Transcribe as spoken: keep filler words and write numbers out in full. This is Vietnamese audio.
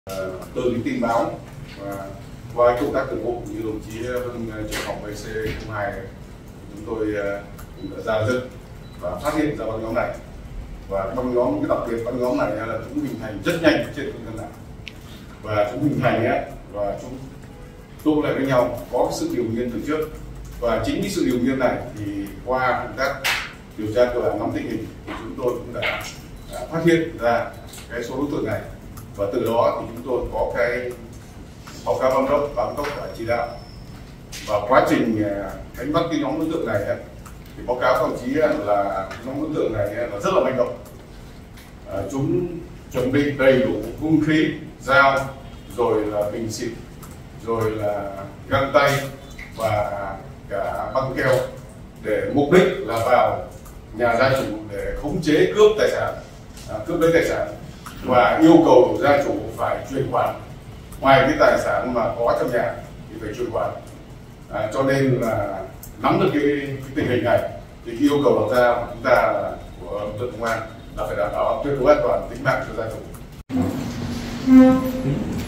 Từ những tin báo và qua công tác thường vụ như đồng chí Hưng, trưởng phòng vê xê không hai, chúng tôi cũng đã ra dựng và phát hiện ra băng nhóm này. Và băng nhóm, cái đặc biệt băng nhóm này là chúng hình thành rất nhanh trên không gian mạng, và chúng hình thành ấy, và chúng tụ lại với nhau, có cái sự điều nghiên từ trước. Và chính cái sự điều nghiên này thì qua công tác điều tra cơ bản nắm tình hình thì chúng tôi cũng đã, đã phát hiện ra cái số đối tượng này, và từ đó thì chúng tôi có cái báo cáo ban đốc bám tốc và chỉ đạo. Và quá trình đánh bắt cái nhóm đối tượng này thì báo cáo các đồng chí là nhóm đối tượng này là rất là manh động. À, chúng chuẩn bị đầy đủ hung khí, dao, rồi là bình xịt, rồi là găng tay và cả băng keo, để mục đích là vào nhà gia chủ để khống chế cướp tài sản, à, cướp lấy tài sản và yêu cầu gia chủ phải chuyển khoản. Ngoài cái tài sản mà có trong nhà thì phải chuyển khoản. À, cho nên là nắm được cái, cái tình hình này thì cái yêu cầu đặt ra của chúng ta là của lực lượng công an là phải đảm bảo tuyệt đối an toàn tính mạng cho gia chủ.